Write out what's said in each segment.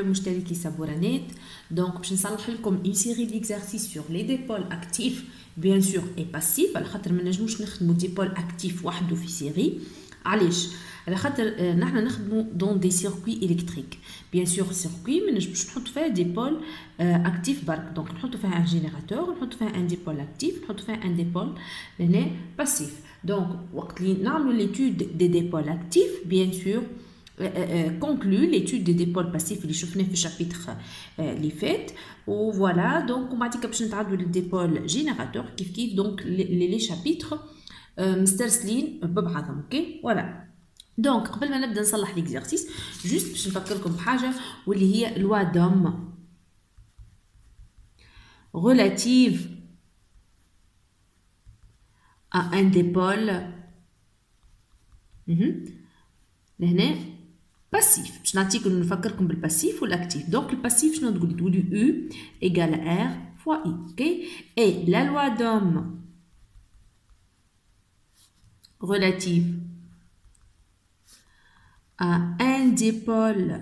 مرحبا مشتركي سابورانات. دونك باش نصلح لكم اون سيري ديكزارسيس سور لي ديبول اكتيف بيان سور اي باسيف، على خاطر ما نجموش نخدموا ديبول اكتيف وحده في سيري. علاش؟ على خاطر نحنا نخدموا دون دي سيركوي الكتريك. بيان سور سيركوي ما نجموش نحطوا فيها ديبول اكتيف برك، دونك نحطوا فيها ان جينيراتور، نحطوا فيها ان ديبول اكتيف، نحطوا فيها ان ديبول هنا باسيف. دونك وقت اللي نعملوا ليتود دي ديبول اكتيف بيان سور conclut l'étude des dipôles passifs اللي شفناه في الشابيتر اللي فات. وفوالا دونك ومن بعد باش نتعدوا للديبول جينيراتور كيف دونك لي شابيتر مسترسلين ببعضهم. اوكي فوالا. دونك قبل ما نبدا نصلح ليكزارسيس جوست باش نفكركم بحاجه واللي هي لوا دوم relative à un dipôle لهنا باسيف. باش نعطيكم نفكركم بالباسيف والاكتيف. دونك الباسيف شنو تقولي U égale R fois I. اوكي et la loi d'Ohm relative à un dipôle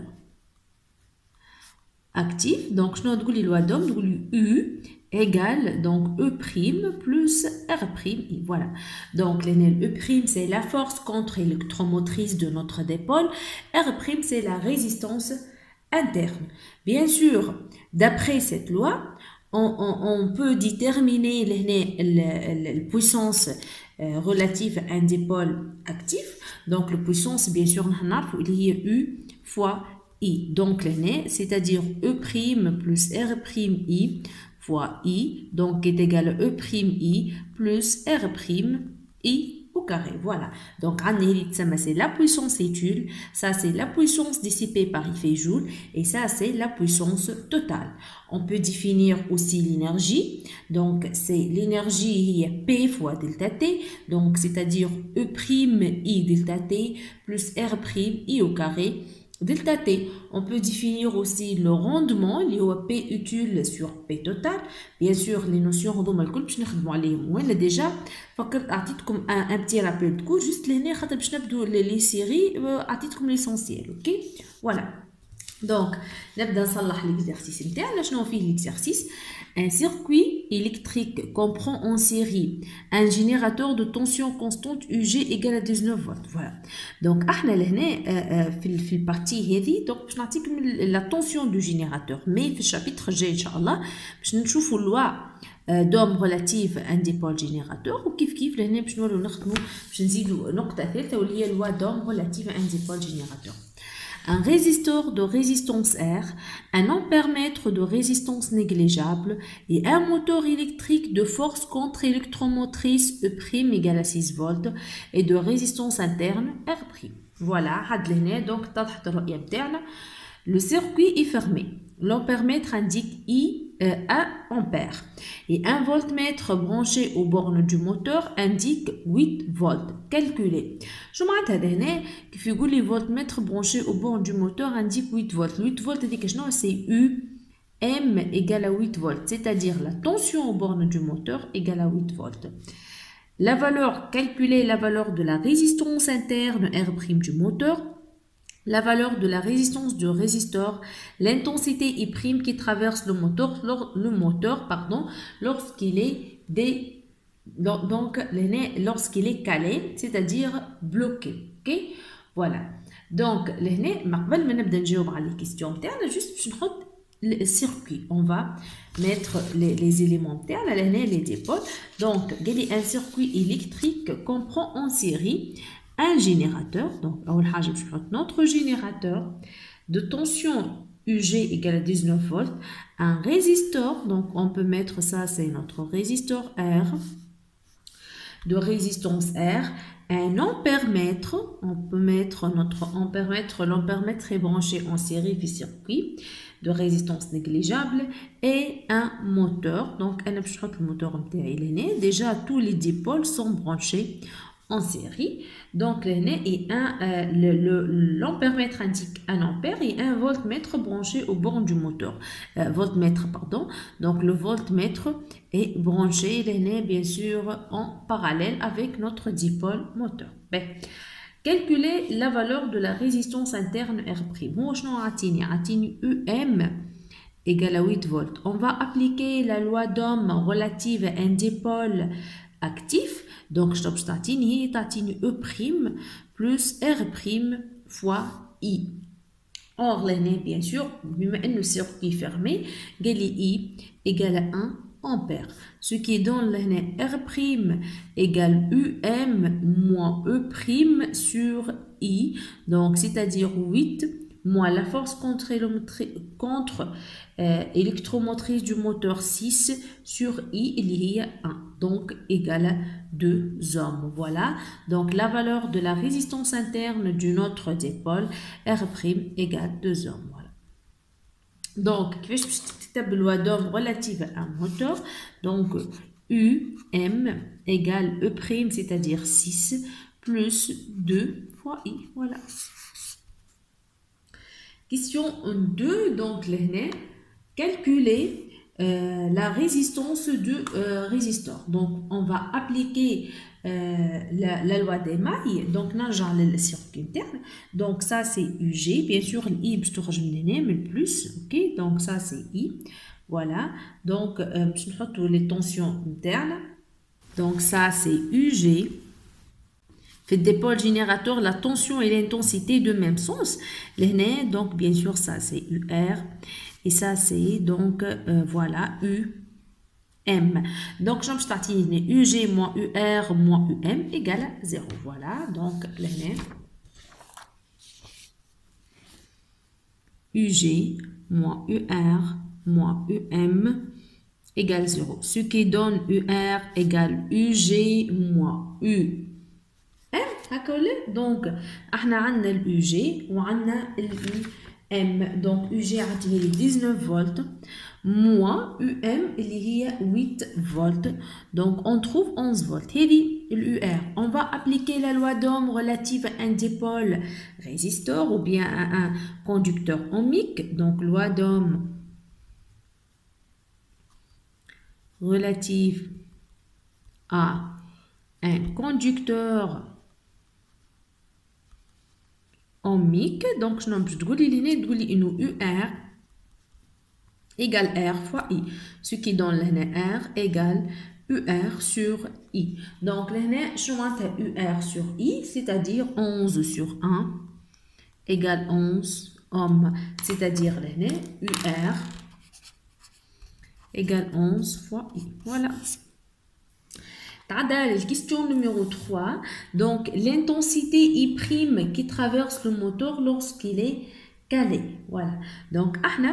actif. Donc شنو تقولي loi d'Ohm تقولي U égale donc E' plus R'. Voilà. Donc E' c'est la force contre-électromotrice de notre dipôle. R' c'est la résistance interne. Bien sûr, d'après cette loi, on peut déterminer la puissance relative à un dipôle actif. Donc la puissance, bien sûr, il y a U fois I. Donc c'est-à-dire E' plus R' fois I, donc est égal à E'I plus R''I au carré. Voilà. Donc, c'est la puissance étude, ça c'est la puissance dissipée par effet Joule, et ça c'est la puissance totale. On peut définir aussi l'énergie. Donc, c'est l'énergie P fois delta T, donc c'est-à-dire E'I delta T plus R''I au carré. Delta T, on peut définir aussi le rendement lié au P utile sur P total. Bien sûr, les notions rendement الكل باش نخدموا عليهم. وانا ديجا فكرت اعطيتكم un petit rappel de cours juste لهنا خاطر باش نبداو لي سيري اعطيتكم ليسونسيال. اوكي فوالا. دونك نبدا نصلح ليكزارسيس نتاعنا. شنو فيه ليكزارسيس؟ Un circuit électrique comprend en série un générateur de tension constante UG égale à 19 volts. Voilà. Donc, احنا لهنا في البارتي هذه دونك باش نعطيكم la tension du générateur. Mais في الشابيتر الجاي ان شاء الله باش نشوفوا لوا دوم relative à un dipôle générateur وكيف لهنا باش نولوا نخدموا باش نزيدوا نقطة ثالثة واللي هي لوا دوم relative à un dipôle générateur. Un résisteur de résistance R, un ampèremètre de résistance négligeable et un moteur électrique de force contre-électromotrice E' égale à 6 volts et de résistance interne R'. Voilà, donc le circuit est fermé. L'ampèremètre indique I 1 ampère et un voltmètre branché aux bornes du moteur indique 8 volts. Calculez. Je m'attends كيف يقول لي voltmètre branché aux bornes du moteur indique 8 volts. 8 volts c'est U M égale à 8 volts, c'est-à-dire la tension aux bornes du moteur égale à 8 volts. La valeur, calculez la valeur de la résistance interne R' du moteur, la valeur de la résistance du résisteur, l'intensité I' qui traverse le moteur, lorsqu'il est lorsqu'il est calé, c'est-à-dire bloqué. Ok? Voilà. Donc, قبل ما نبدا نجاوب على les questions تاعنا juste باش نحط le circuit. On va mettre les éléments تاعنا لهنا les dipôles. Donc, un circuit électrique comprend en série un générateur. Donc, notre générateur de tension UG égale à 19 volts. Un résisteur, donc on peut mettre ça, c'est notre résisteur R, de résistance R. Un ampèremètre, on peut mettre notre ampèremètre, l'ampèremètre est branché en série du circuit de résistance négligeable et un moteur. Donc, le moteur déjà tous les dipôles sont branchés en série. Donc, l'ampèremètre indique 1 ampère et un voltmètre branché au borne du moteur. Donc, le voltmètre est branché, bien sûr, en parallèle avec notre dipôle moteur. Calculer la valeur de la résistance interne R'. هو شنو عطيني؟ عطيني UM égale à 8 volts. On va appliquer la loi d'Ohm relative à un dipôle actif. Donc, je t'atteins, E' plus R' fois I. Or, l'année, bien sûr, le circuit fermé, I égale à 1 ampère. Ce qui donne l'année R' égale UM moins E' sur I. Donc, c'est-à-dire 8 moins la force contre électromotrice du moteur 6 sur I, il y a 1. Donc, égale à 2 ohms. Voilà. Donc, la valeur de la résistance interne du notre dipôle R' égale 2 ohms. Voilà. Donc, je vais la loi d'Ohm relative à un moteur. Donc, UM égale E', c'est-à-dire 6, plus 2 fois I. Voilà. Question 2, donc, calculer la résistance du résisteur. Donc, on va appliquer la loi des mailles. Donc, là, j'ai le circuit interne. Donc, ça, c'est UG. Bien sûr, l'I, je te mais le plus. OK? Donc, ça, c'est I. Voilà. Donc, je vais les tensions internes. Donc, ça, c'est UG. Fait des pôles générateurs, la tension et l'intensité de même sens. Donc, bien sûr, ça, c'est UR. Et ça, c'est donc, voilà, UM. Donc, je vais UG moins UR moins UM égale à 0. Voilà, donc, UG moins UR moins UM égale 0. Ce qui donne UR égale UG moins U. Donc, on a l'UG et l'UM. Donc, UG a 19 volts, moins UM il y a 8 volts. Donc, on trouve 11 volts. Et l'UR, on va appliquer la loi d'Ohm relative à un dipôle résisteur ou bien à un conducteur ohmique. Donc, loi d'Ohm relative à un conducteur ohmique. Donc, je vais dire UR égale R fois I. Ce qui donne R égale UR sur I. Donc, je vais UR sur I, c'est-à-dire 11 sur 1 égale 11 ohms. C'est-à-dire UR égale 11 fois I. Voilà. La question numéro 3. Donc, l'intensité I' qui traverse le moteur lorsqu'il est calé. Voilà. Donc,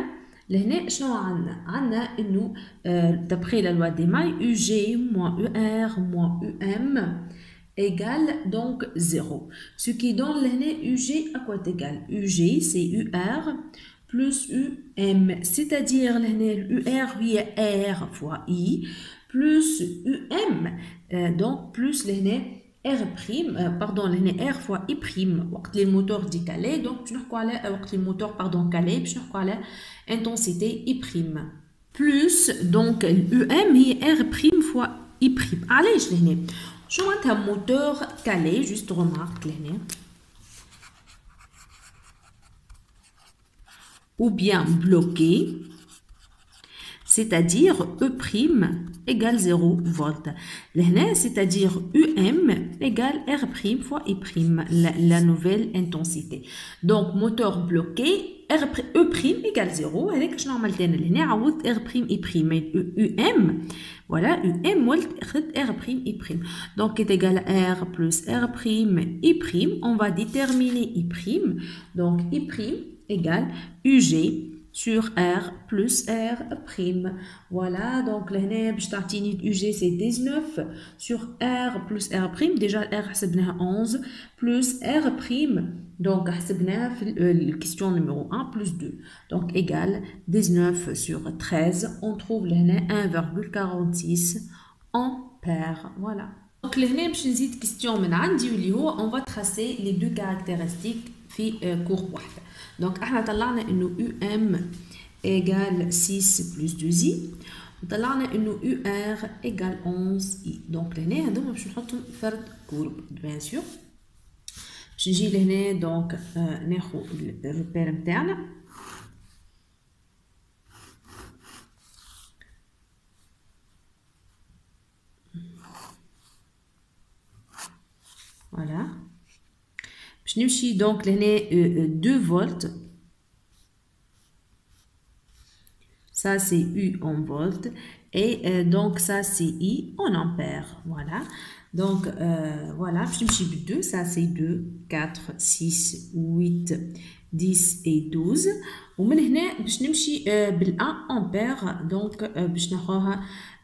d'après la loi des mailles, UG moins UR moins UM égale donc 0. Ce qui donne UG à quoi égal? UG, c'est UR plus UM. C'est-à-dire UR, oui, R fois I plus UM. Donc, plus R', pardon, R fois I', le moteur décalé, donc tu n'as le moteur, pardon, calé, tu n'as la intensité I'. Plus, donc, UM et R' fois I'. Allez, je vais un moteur calé, juste remarque, ou bien bloqué, c'est-à-dire E' égale 0 volts. C'est-à-dire UM égale R' fois I', la nouvelle intensité. Donc, moteur bloqué, E' égale 0. Avec je normal R' I', UM, voilà, UM R' I'. Donc, est égal à R plus R' I'. On va déterminer I'. Donc, I' égale UG sur R plus R'. Voilà, donc le UG c'est 19 sur R plus R'. Déjà R c'est 11 plus R'. Donc c'est la question numéro 1 plus 2. Donc égale 19 sur 13. On trouve le 1,46 ampères. Voilà. Donc le question on va tracer les deux caractéristiques في courbe واحدة. Donc, احنا طلعنا انه UM égale 6 plus 2i. وطلعنا انه UR égale 11i. Donc, هنا هذوما باش نحطهم فرد كورب. Bien sûr. باش باش نجي لهنا دونك ناخذ الريبير نتاعنا. فوالا باش نمشي دونك لهنا 2 فولت. Ça c'est U en volts et donc ça c'est I en ampères. Voilà. Donc voilà, je me suis 2, ça c'est 2, 4, 6, 8, 10 et 12. ومن هنا باش نمشي بال 1 ampère. Donc باش ناخذها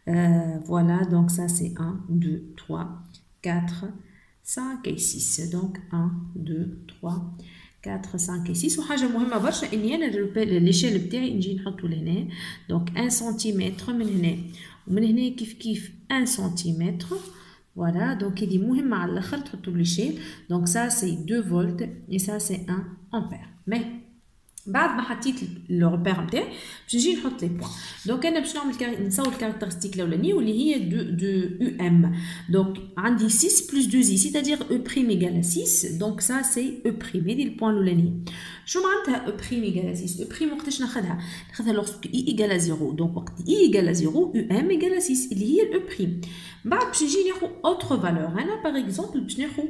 voilà, donc ça c'est 1, 2, 3, 4, 5 et 6. Donc 1, 2, 3, 4 5 et 6. وحاجه مهمه برشا اني انا ليشيل بتاعي نجي نحطو لهنا. دونك 1 سنتيمتر من هنا ومن هنا كيف 1 سنتيمتر. فوالا دونك هذه مهمه على الاخر تحطو ليشيل. دونك ça c'est 2 volts et ça c'est 1 ampère. Mais بعد ما حطيت لو ريبير نتاعي باش نجي نحط لي بوين. دونك انا باش نعمل نصور الكاركترستيك الاولانيه واللي هي دو يو ام. دونك عندي 6 بلس 2 زي سيتادير او بريم ايغال 6. دونك سا سي او بريم. هذه البوين الاولانيه. شو معناتها او بريم ايغال 6؟ او بريم وقتاش ناخذها لوغسك اي ايغال 0. دونك وقت اي ايغال 0 يو ام ايغال 6 اللي هي الاو بريم. بعد باش نجي ناخذ اوتر فالور. انا باغ اكزومبل باش ناخذ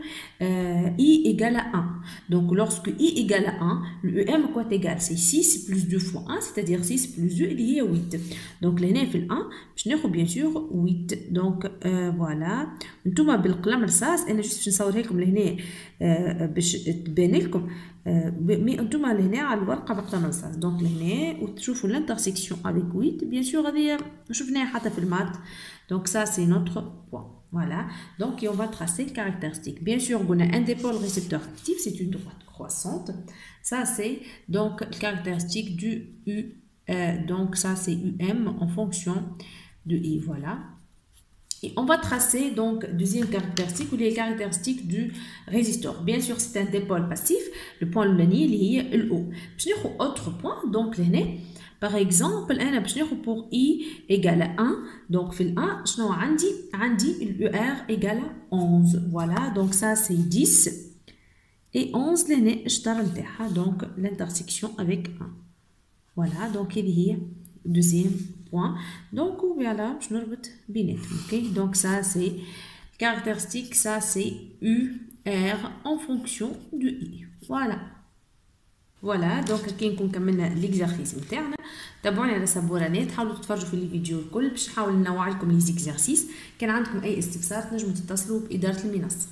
اي ايغال 1. دونك لوغسك اي ايغال 1 لو ام كوا égal c'est 6 plus 2 fois 1 c'est-à-dire 6 plus 2 اللي هي 8. donc لهنا في ال 1 باش ناخذ bien sûr 8. donc voilà نتوما بالقلم رصاص انا جست باش نصورها لكم لهنا باش تبان لكم مي نتوما لهنا على الورقه بقلم رصاص. donc لهنا وتشوفوا l'intersection avec 8 bien sûr هذه شفناها حتى في المات. donc ça c'est notre point. Voilà, donc et on va tracer le caractéristique. Bien sûr, on a un dipôle récepteur actif, c'est une droite croissante. Ça, c'est donc le caractéristique du U. Donc ça, c'est UM en fonction de I. Voilà. Et on va tracer donc deuxième caractéristique ou les caractéristiques du résisteur. Bien sûr, c'est un dipôle passif. Le point lumineux, il y a le O. Puis nous avons autre point. Donc là, par exemple, pour I égale 1, donc في ال 1 شنو عندي l'UR égale 11. Voilà, donc ça c'est 10 et 11 لهنا الشطر نتاعها donc l'intersection avec 1. Voilà, donc il y a deuxième point. Donc voilà, je نربط بيناتهم. OK, donc ça c'est caractéristique, ça c'est UR en fonction de I. Voilà. فوالا دونك كي نكون كملنا ليكزارسيس نتاعنا. تابعوني على سبورانات، حاولوا تتفرجوا في الفيديو الكل باش نحاول ننوع لكم لي زيكزارسيس. كان عندكم اي استفسار تنجموا تتصلوا باداره المنصه.